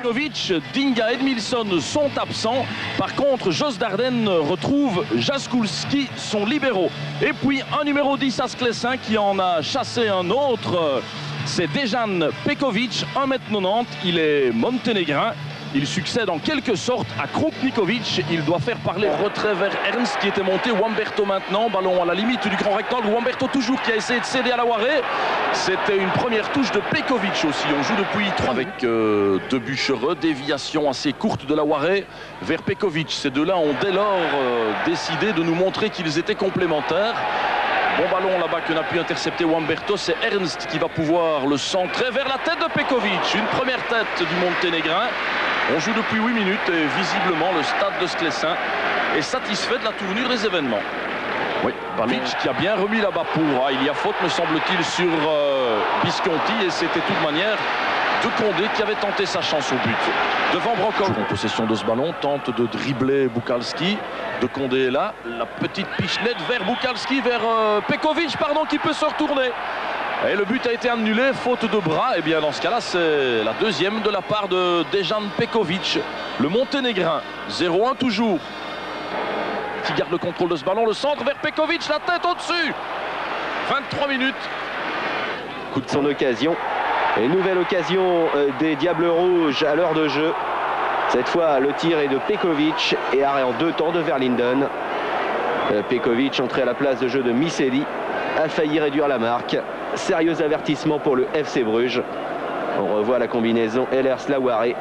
Pekovic, Dinga, Edmilson sont absents. Par contre, Jos Darden retrouve Jaskulski, son libéraux. Et puis un numéro 10 à Sclessin qui en a chassé un autre. C'est Dejan Pekovic, 1m90. Il est monténégrin. Il succède en quelque sorte à Krupnikovic. Il doit faire parler retrait vers Ernst qui était monté. Wamberto maintenant, ballon à la limite du grand rectangle. Wamberto toujours qui a essayé de céder à Lawaré. C'était une première touche de Pekovic aussi. On joue depuis 3 avec De Buchereux. Déviation assez courte de Lawaré vers Pekovic. Ces deux-là ont dès lors décidé de nous montrer qu'ils étaient complémentaires. Bon ballon là-bas que n'a pu intercepter Wamberto. C'est Ernst qui va pouvoir le centrer vers la tête de Pekovic. Une première tête du Monténégrin. On joue depuis 8 minutes et visiblement le stade de Sclessin est satisfait de la tournure des événements. Oui, Balic qui a bien remis là-bas pour. Il y a faute me semble-t-il sur Visconti et c'était de toute manière De Condé qui avait tenté sa chance au but. Devant Brokov. En possession de ce ballon, tente de dribbler Bukalski. De Condé est là. La petite pichenette vers Bukalski, vers Pekovic pardon, qui peut se retourner. Et le but a été annulé, faute de bras. Et bien dans ce cas-là, c'est la deuxième de la part de Dejan Pekovic, le Monténégrin. 0-1 toujours. Qui garde le contrôle de ce ballon, le centre vers Pekovic, la tête au-dessus. 23 minutes. Coup de son occasion. Et nouvelle occasion des Diables Rouges à l'heure de jeu. Cette fois, le tir est de Pekovic et arrêt en 2 temps de Verlinden. Pekovic, entré à la place de jeu de Miseli, a failli réduire la marque. Sérieux avertissement pour le FC Bruges. On revoit la combinaison Ehlers-Lawaré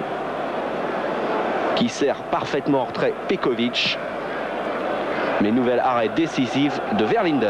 qui sert parfaitement en retrait Pekovic. Mais nouvel arrêt décisif de Verlinden.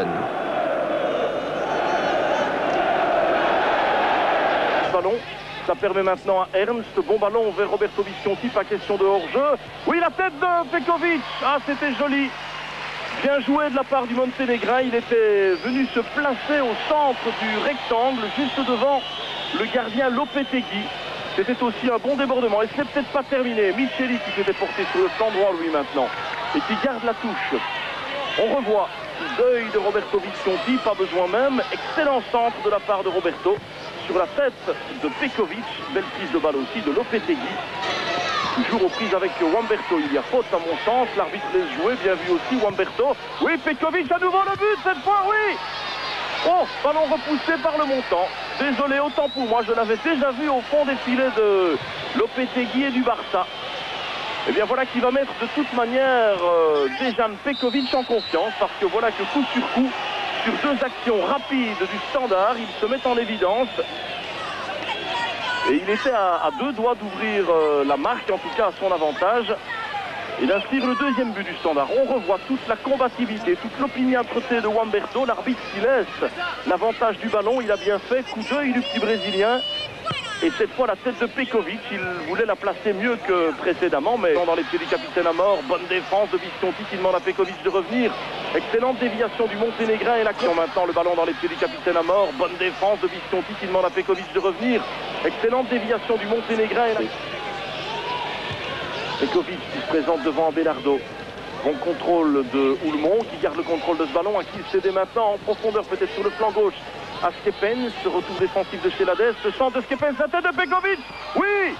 Ballon, ça permet maintenant à Ernst. Bon ballon vers Roberto Visconti, pas question de hors-jeu. Oui, la tête de Pekovic. Ah, c'était joli. Bien joué de la part du Monténégrin. Il était venu se placer au centre du rectangle, juste devant le gardien Lopetegui. C'était aussi un bon débordement. Et ce n'est peut-être pas terminé. Micheli qui s'était porté sur le flanc droit, lui, maintenant. Et qui garde la touche. On revoit l'œil de Roberto Visconti, pas besoin même. Excellent centre de la part de Roberto. Sur la tête de Pekovic. Belle prise de balle aussi de Lopetegui. Toujours aux prises avec Wamberto. Il y a faute à mon sens. L'arbitre laisse jouer. Bien vu aussi Wamberto. Oui, Pekovic à nouveau le but cette fois, oui. Oh, ballon repoussé par le montant. Désolé, autant pour moi. Je l'avais déjà vu au fond des filets de Lopetegui et du Barça. Et bien voilà qui va mettre de toute manière Dejan Pekovic en confiance. Parce que voilà que coup sur coup, sur 2 actions rapides du Standard, il se met en évidence. Et il était à 2 doigts d'ouvrir la marque, en tout cas à son avantage, et d'inscrire le 2e but du Standard. On revoit toute la combativité, toute l'opiniâtreté de Wamberto. L'arbitre qui laisse l'avantage du ballon, il a bien fait. Coup d'œil du petit Brésilien. Et cette fois, la tête de Pekovic, il voulait la placer mieux que précédemment, mais dans les pieds du capitaine à mort. Bonne défense de Visconti qui demande à Pekovic de revenir. Excellente déviation du Monténégrin et l'action maintenant, le ballon dans les pieds du capitaine à mort. Bonne défense de Visconti qui demande à Pekovic de revenir. Excellente déviation du Monténégrin et l'action. Pekovic qui se présente devant Abelardo. Bon contrôle de Houlmont qui garde le contrôle de ce ballon, à qui il cédait maintenant en profondeur, peut-être sur le flanc gauche. À Skepens, ce retour défensif de Chelades, le centre de Skepens, la tête de Pekovic. Oui.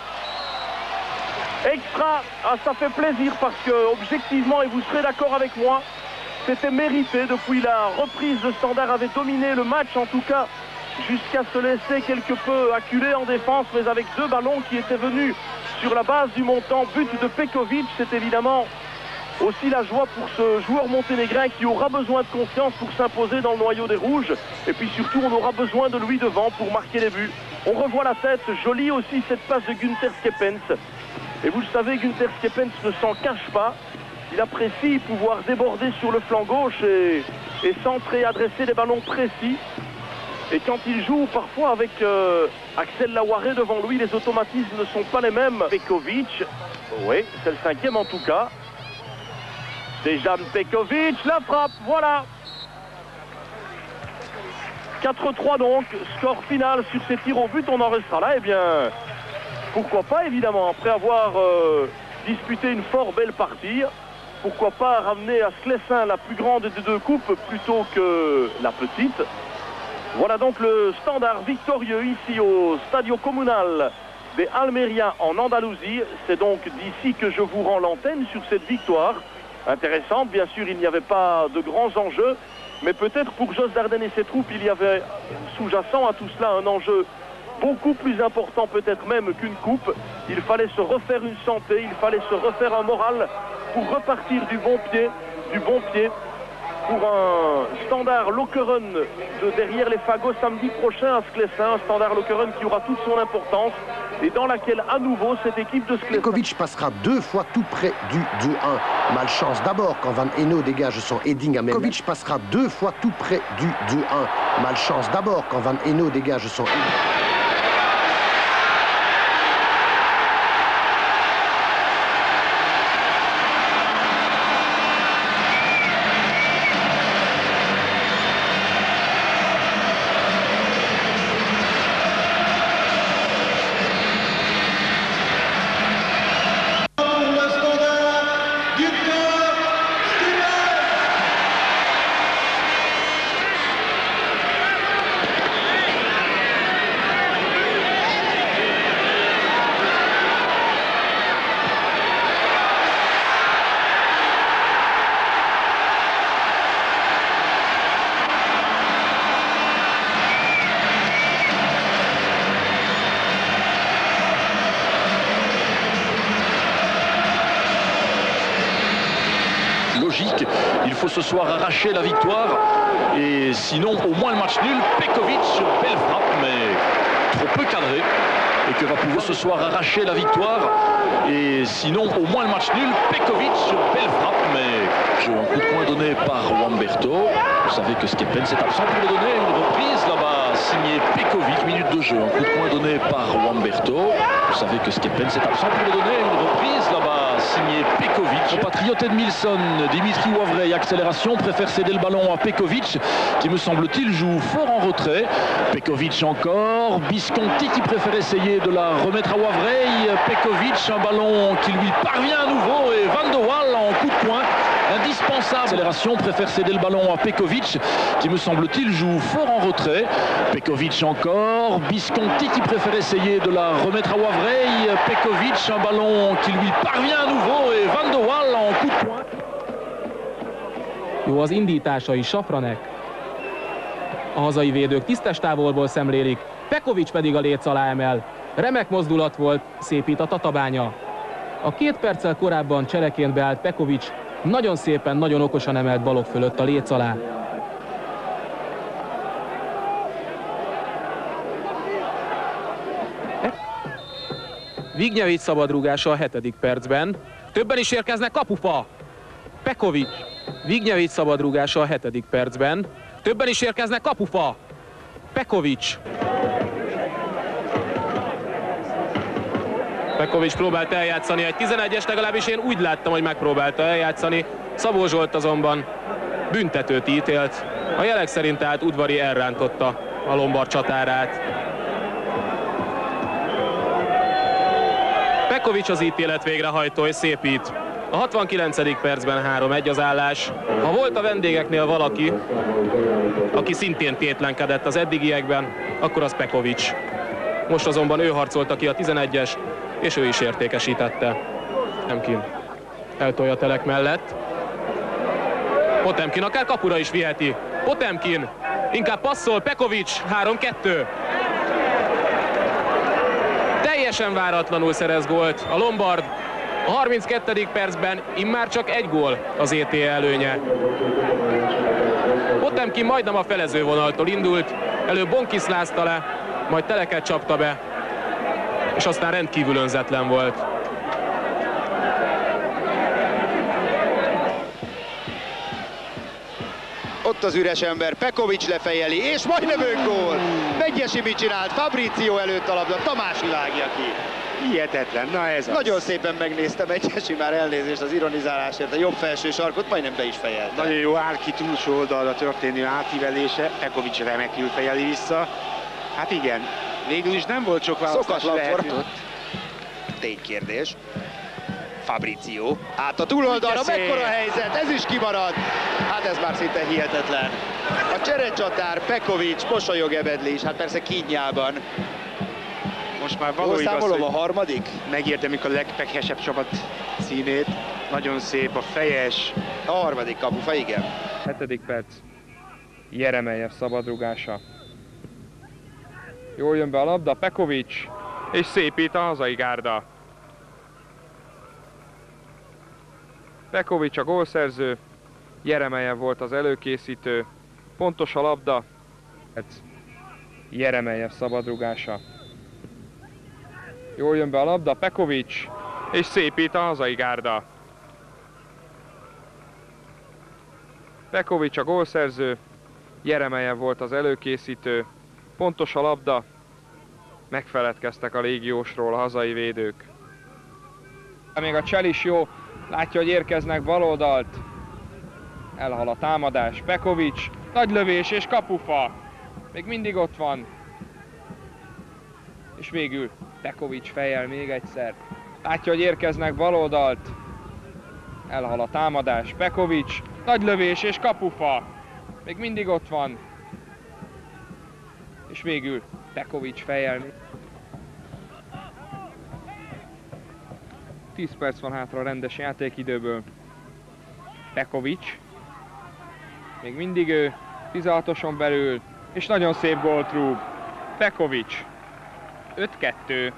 Extra. Ah, ça fait plaisir parce que objectivement, et vous serez d'accord avec moi, c'était mérité. Depuis la reprise, le Standard avait dominé le match, en tout cas jusqu'à se laisser quelque peu acculer en défense, mais avec 2 ballons qui étaient venus sur la base du montant. But de Pekovic, c'est évidemment aussi la joie pour ce joueur monténégrin qui aura besoin de confiance pour s'imposer dans le noyau des Rouges. Et puis surtout, on aura besoin de lui devant pour marquer les buts. On revoit la tête, jolie aussi cette passe de Günther Skepens. Et vous le savez, Günther Skepens ne s'en cache pas. Il apprécie pouvoir déborder sur le flanc gauche et centrer, adresser des ballons précis. Et quand il joue parfois avec Axel Lawaré devant lui, les automatismes ne sont pas les mêmes. Pekovic, oui, c'est le 5e en tout cas. Dejan Pekovic, la frappe, voilà. 4-3 donc, score final sur ces tirs au but, on en restera là. Eh bien, pourquoi pas évidemment, après avoir disputé une fort belle partie, pourquoi pas ramener à Sclessin la plus grande des 2 coupes plutôt que la petite. Voilà donc le Standard victorieux ici au Stadio Comunal des Almeria en Andalousie. C'est donc d'ici que je vous rends l'antenne sur cette victoire intéressante. Bien sûr, il n'y avait pas de grands enjeux, mais peut-être pour Jos Dardenne et ses troupes, il y avait sous-jacent à tout cela un enjeu beaucoup plus important, peut-être même qu'une coupe. Il fallait se refaire une santé, il fallait se refaire un moral pour repartir du bon pied pour un Standard Lokeren de derrière les fagots samedi prochain à Sclessin, un Standard Lokeren qui aura toute son importance et dans laquelle à nouveau cette équipe de Sclessin... Pekovic passera 2 fois tout près du 2-1. Malchance d'abord quand Van Eno dégage son heading à même. Pekovic passera 2 fois tout près du 2-1. Malchance d'abord quand Van Eno dégage son heading. Logique, il faut ce soir arracher la victoire et sinon au moins le match nul. Pekovic, belle frappe mais trop peu cadré et que va pouvoir ce soir arracher la victoire et sinon au moins le match nul. Pekovic, belle frappe mais un coup de poing donné par Wamberto. Vous savez que Skeppen s'est absent pour le donner, une reprise là-bas signé Pekovic, minute de jeu, un coup de poing donné par Wamberto. Vous savez que Skeppen s'est absent pour le donner, une reprise là-bas signé Pekovic. Compatriote Edmilson, Dimitri Wawrej, accélération, préfère céder le ballon à Pekovic qui me semble-t-il joue fort en retrait. Pekovic encore, Visconti qui préfère essayer de la remettre à Wawrej. Pekovic, un ballon qui lui parvient à nouveau et Van de Waal en coup de poing indispensable. Accélération, préfère céder le ballon à Pekovic qui me semble-t-il joue fort en retrait. Pekovic encore, Visconti qui préfère essayer de la remettre à Wawrej. Pekovic, un ballon qui lui parvient à nouveau et Van de Waal en coup de poing. Jó az indítása is Safranek. A hazai védők tisztes távolból szemlélik, Pekovic pedig a léc alá emel. Remek mozdulat volt, szépít a Tatabánya. A 2 perccel korábban cseleként beállt Pekovic, nagyon szépen, nagyon okosan emelt balok fölött a léc alá. Vignyevic szabadrúgása a 7. percben. Többen is érkeznek, kapufa! Pekovic. Vignyevic szabadrúgása a 7. percben. Többen is érkeznek, kapufa! Pekovic. Pekovic próbált eljátszani egy 11-es, legalábbis én úgy láttam, hogy megpróbálta eljátszani. Szabó Zsolt azonban büntetőt ítélt. A jelek szerint tehát Udvari elrántotta a Lombard csatárát. Pekovic az ítélet végrehajtó és szépít. A 69. percben 3-1 az állás. Ha volt a vendégeknél valaki, aki szintén tétlenkedett az eddigiekben, akkor az Pekovic. Most azonban ő harcolta ki a 11-es, és ő is értékesítette. Potemkin eltolja Telek mellett. Potemkin akár kapura is viheti. Potemkin inkább passzol, Pekovic 3-2. Teljesen váratlanul szerez gólt a Lombard. A 32. percben immár csak 1 gól az ET előnye. Potemkin majdnem a felezővonaltól indult, előbb Bonkiszlázta le, majd Teleket csapta be, és aztán rendkívül önzetlen volt. Ott az üres ember, Pekovic lefejeli, és majdnem öngól! Megyesi mit csinált? Fabrizio előtt a labda, Tamás vágja ki. Hihetetlen, na ez az. Nagyon szépen megnéztem, Megyesi már elnézést az ironizálásért, a jobb felső sarkot majdnem be is fejelte. Nagyon jó áll ki túlsó oldalra történő átívelése, Pekovic remekül fejeli vissza. Hát igen, végül is nem volt sok választás lehető. Ténykérdés. Fabrizio, át a túloldalra, mekkora helyzet, ez is kimarad. Hát ez már szinte hihetetlen. A cserecsatár, Pekovic, mosolyog Ebedli is, hát persze kínjában. most már való igaz, számolom hogy a harmadik. megérdemlik a legpekhesebb csapat címét. Nagyon szép a fejes. A harmadik kapufa, igen. 7. perc. Jeremeljev szabadrugása. Jól jön be a labda, Pekovics, és szépít a hazai gárda. Pekovics a gólszerző, Jeremeljev volt az előkészítő, pontos a labda. Jeremeljev szabadrugása. Jól jön be a labda, Pekovics, és szépít a hazai gárda. Pekovics a gólszerző, Jeremeljev volt az előkészítő, pontos a labda, megfeledkeztek a légiósról a hazai védők. Még a csel is jó, látja, hogy érkeznek baloldalt. Elhal a támadás, Pekovics, nagy lövés és kapufa. Még mindig ott van. És végül Pekovics fejjel még egyszer. Látja, hogy érkeznek baloldalt. Elhal a támadás, Pekovics, nagy lövés és kapufa. Még mindig ott van. És végül Pekovics fejjel. 10 perc van hátra a rendes játékidőből. Pekovics. Még mindig ő, 16-oson belül, és nagyon szép gólt rúg. Pekovics. 5-2.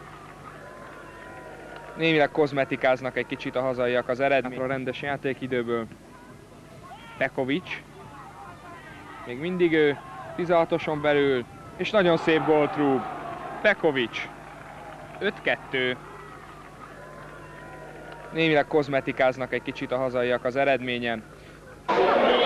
Némileg kozmetikáznak egy kicsit a hazaiak az eredmény a rendes játékidőből. Pekovics. Még mindig ő, 16-oson belül, és nagyon szép gólt rúg. Pekovics. 5-2. Némileg kozmetikáznak egy kicsit a hazaiak az eredményen.